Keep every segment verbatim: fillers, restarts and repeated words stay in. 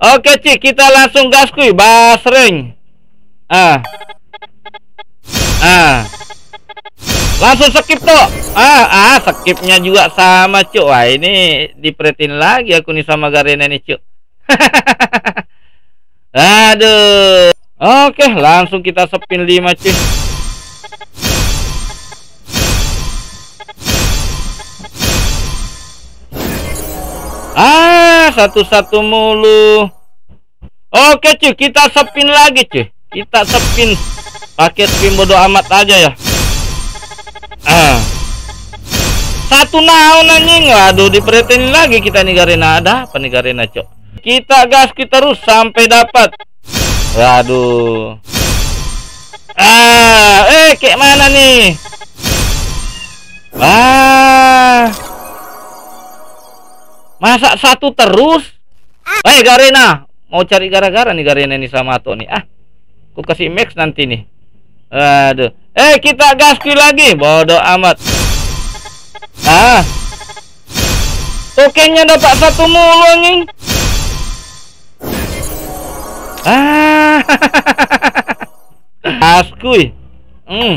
Oke Cik, kita langsung gas kuy, basreng. Ah. Ah. Langsung skip tuh. Ah, ah, skipnya juga sama cuk. Wah, ini dipretin lagi aku nih sama Garena nih cuk. Aduh. Oke, langsung kita spin lima cuy. Ah, satu-satu mulu. Oke cuy, kita spin lagi cuy. Kita spin pakai spin bodo amat aja ya. Ah. Satu naon anjing. Waduh, diperhatiin lagi kita nih Garena. Ada apa nih Garena cok? Kita gas kita terus sampai dapat. Waduh. Ah, eh kayak mana nih? Ah. Masa satu terus? Eh Garena, mau cari gara-gara nih Garena nih sama Ato nih. Ah, aku kasih max nanti nih. Aduh. Eh kita gaski lagi, bodoh amat. Ah, tokennya dapat satu mulu nih. Ah, askui. Hmm.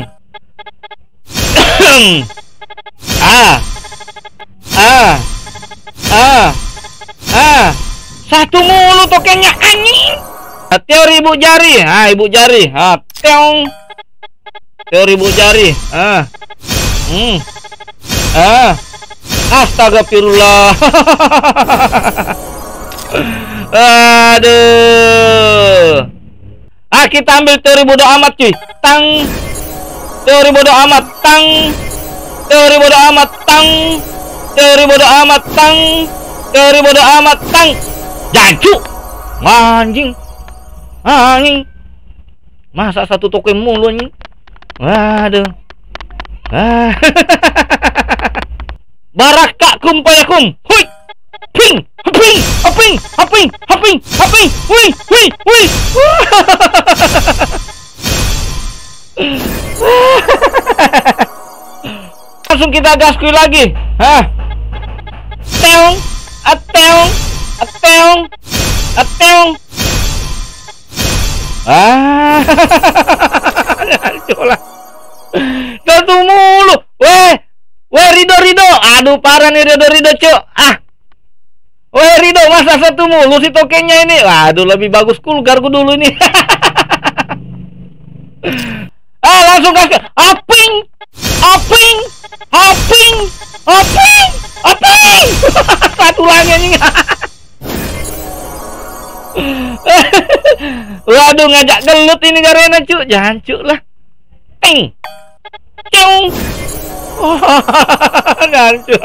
ah, ah. Ah, ah, satu mulu tokennya anjing. Teori ibu jari, ah ibu jari, ah, teong. Teori ibu jari, ah, hmm, ah, astagfirullah. Aduh. Ah kita ambil teori bodo amat cuy, tang. Teori bodo amat, tang. Teori bodo amat, tang. Teori bodo amat tang, teori bodo amat tang, jancu, anjing, anjing, masa satu token mulu nih, waduh, ah, baraka kum payakum, hui, ping, ping, ping, ping, ping, ping, hui, hui, hui, langsung kita gaskui lagi, hah. Teong, ateong, ateong, ateong. Ah, coba. Satu mulu. Weh, weh Rido Rido. Aduh parah nih Rido Rido cok. Ah, weh Rido masa satu mulu si tokennya ini. Waduh lebih bagus Kulgarku dulu ini. Ah langsung gas. Aping, aping, aping, aping. Aping. Satu lagi nih. Waduh ngajak gelut ini Garena cuk. Jangan cuk lah. Ping. Cung. Gancu.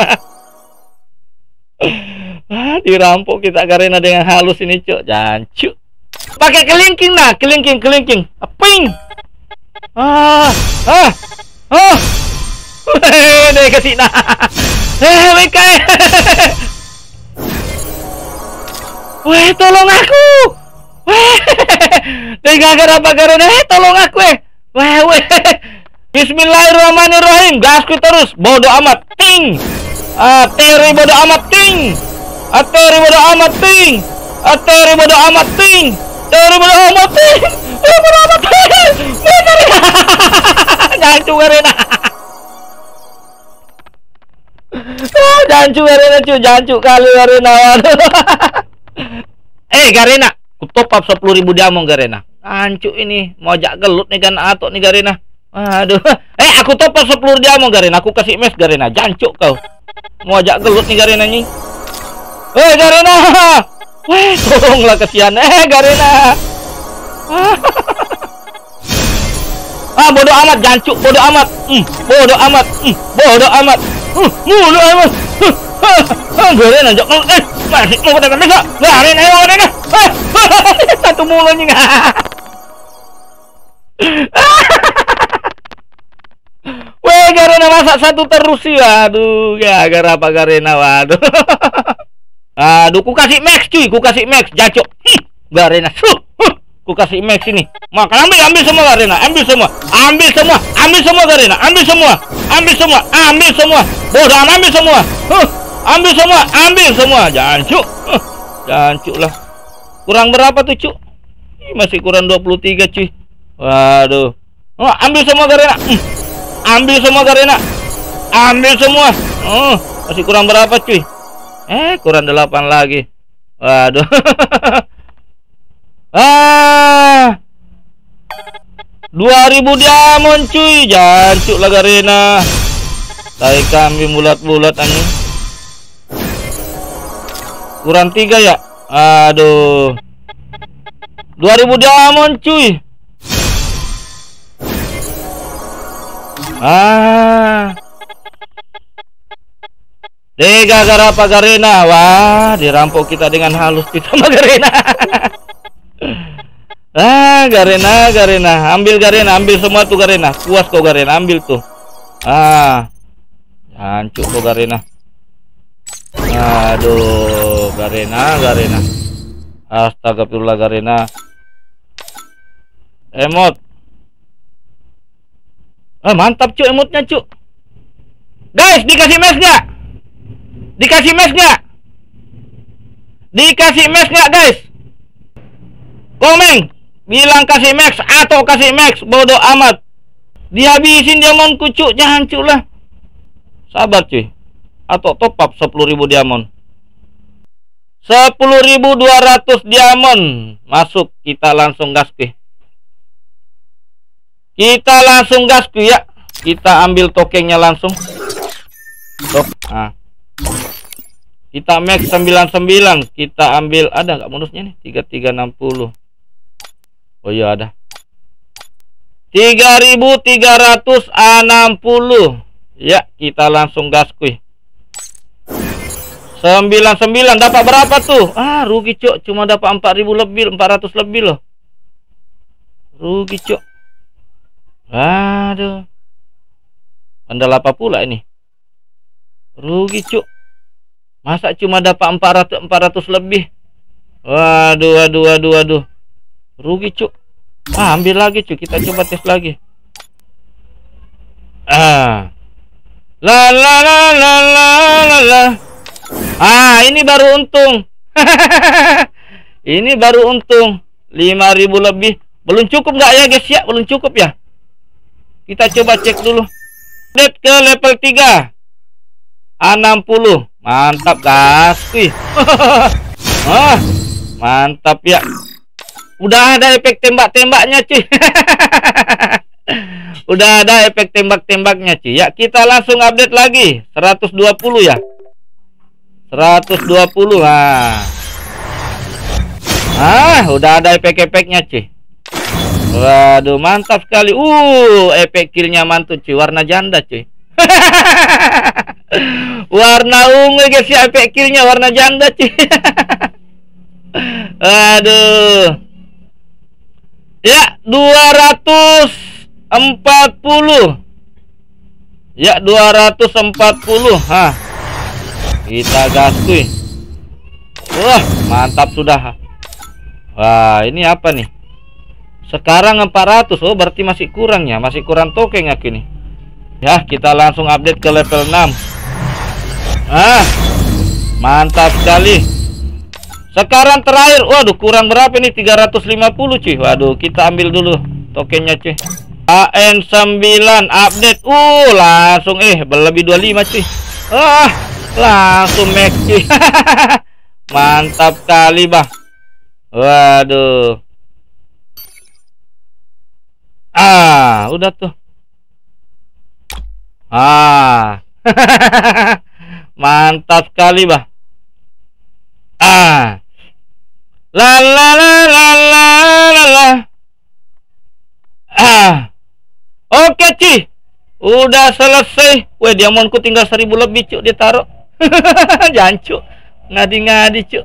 Ah, dirampok kita Garena dengan halus ini cuk. Jangan cuk. Pakai kelingking nah, kelingking kelingking. Ping. Ah, ah. Ah. Deh kasih nah. Eh, mereka. Weh, tolong aku. Weh. Dengan apa Garena? Eh, tolong aku eh. Weh, weh. Bismillahirrahmanirrahim. Gasku terus. Bodo amat. Ting. Ah, teori bodo amat ting. Ah, teori bodo amat ting. Ah, teori bodo amat ting. Teori bodo amat ting. Eh, bodo amat ting. Jangan cu Garena. Ah, jancu Garena cu, jancu kali Garena. Eh Garena, ku top up sepuluh ribu diamond Garena. Ancu ini mau ajak gelut nih kan Ato nih Garena. Aduh. Eh aku top up sepuluh diamond Garena, aku kasih mes Garena. Jancu kau. Mau ajak gelut nih Garena nih. Eh Garena. Weh, tolonglah kesian. Eh Garena. Ah bodoh amat jancu, bodoh amat. Hmm, bodoh amat. Hmm, bodoh amat. Uh, mulu amat. Ah, Garena jok. Eh, masih mau katakan bisa. Garena ayo Garena. Satu mulu nih. Weh, Garena masak satu terus sih. Aduh, ya gara apa Garena waduh. Aduh, ku kasih max cuy, ku kasih max jacok. Garena. Huh, huh. Ku kasih max ini. Makan ambil ambil semua Garena, ambil semua. Ambil semua, ambil semua Garena, ambil semua. Ambil semua, ambil semua. Bodoh ambil semua. Huh. Ambil semua, ambil semua. Jancuk. Huh. Jancuk lah. Kurang berapa tuh, Cuk? Ih, masih kurang dua puluh tiga, cuy. Waduh. Oh, ambil semua Garena. Hmm. Ambil semua Garena. Ambil semua. Oh, masih kurang berapa, cuy? Eh, kurang delapan lagi. Waduh. Ah. dua ribu diamond, cuy. Jancuk lah Garena. Tai kambing bulat-bulat anjing. Kurang tiga ya? Aduh. dua ribu diamond, cuy. Ah. Tiga garapa Garena. Wah, dirampok kita dengan halus kita sama Garena. Ah, Garena, Garena. Ambil Garena, ambil semua tuh Garena. Puas kau Garena, ambil tuh. Ah. Hancur kau Garena. Aduh, Garena, Garena. Astagfirullah Garena. Emot. Ah, mantap Cuk emotnya, Cuk. Guys, dikasih mes nggak? Dikasih mes nggak? Dikasih mes nggak, guys? Komen, bilang kasih max atau kasih max, bodoh amat. Dihabisin diamondku, Cuk. Jangan, Cuk lah. Sabar, cuy. Atau top up sepuluh ribu diamond. sepuluh ribu dua ratus diamond masuk, kita langsung gas ke. Kita langsung gas ke ya. Kita ambil tokennya langsung. Tok. Nah. Kita max sembilan puluh sembilan, kita ambil, ada nggak bonusnya nih? tiga tiga enam nol. Oh iya ada. tiga ribu tiga ratus enam puluh. Ya, kita langsung gas kuy. sembilan puluh sembilan dapat berapa tuh? Ah, rugi, Cuk. Cuma dapat empat ribu lebih, empat ratus lebih loh. Rugi, Cuk. Aduh. Andal apa pula ini? Rugi, Cuk. Masa cuma dapat empat ratus empat ratus lebih? Waduh, waduh, waduh, waduh. Rugi, Cuk. Ah, ambil lagi, Cuk. Kita coba tes lagi. Ah. La la la la la la la. Ah, ini baru untung. Ini baru untung lima ribu lebih. Belum cukup nggak ya, guys ya? Belum cukup ya? Kita coba cek dulu. Update ke level tiga. enam puluh. Mantap, gas. Wih. Ah, mantap ya. Udah ada efek tembak-tembaknya, cuy. Udah ada efek tembak-tembaknya, cuy. Ya, kita langsung update lagi. seratus dua puluh ya. seratus dua puluh. Ah. Ah, udah ada efek-efeknya, cuy. Waduh, mantap sekali. Uh, efek killnya mantap, cuy. Warna janda, cuy. Warna ungu, guys ya. Efek killnya warna janda, cuy. Aduh. Ya, dua ratus empat puluh. Ya, dua ratus empat puluh. Hah. Kita gas, cuy. Wah, mantap sudah. Wah, ini apa nih? Sekarang empat ratus. Oh, berarti masih kurang ya. Masih kurang token aku nih. Ya, kita langsung update ke level enam. Ah, mantap sekali. Sekarang terakhir. Waduh, kurang berapa nih? tiga ratus lima puluh, cuy. Waduh, kita ambil dulu tokennya, cuy. A N sembilan update. Uh, langsung eh berlebih dua puluh lima, cuy. Ah, langsung max, cuy. Mantap kali, bah. Waduh. Ah, udah tuh. Ah. Mantap sekali, bah. Ah. La la la la la la la. Ah. Oke, Ci. Udah selesai. Weh, diamondku tinggal seribu lebih, Cuk, dia taruh. Jancuk. Ngadi-ngadi, Cuk.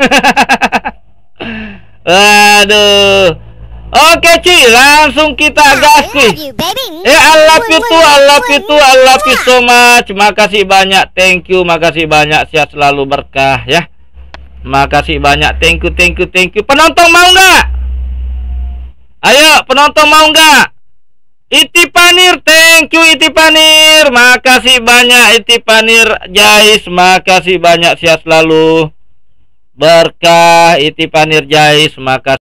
Aduh. Oke, Ci, langsung kita gas nih. Eh, I love you too, I love you too, I love you so much. Makasih banyak, thank you, makasih banyak, sehat selalu, berkah ya. Makasih banyak, thank you, thank you, thank you. Penonton mau nggak? Ayo, penonton mau nggak? Itipanir, thank you Itipanir. Makasih banyak Itipanir, guys. Makasih banyak, sehat selalu, berkah itipan nirjais maka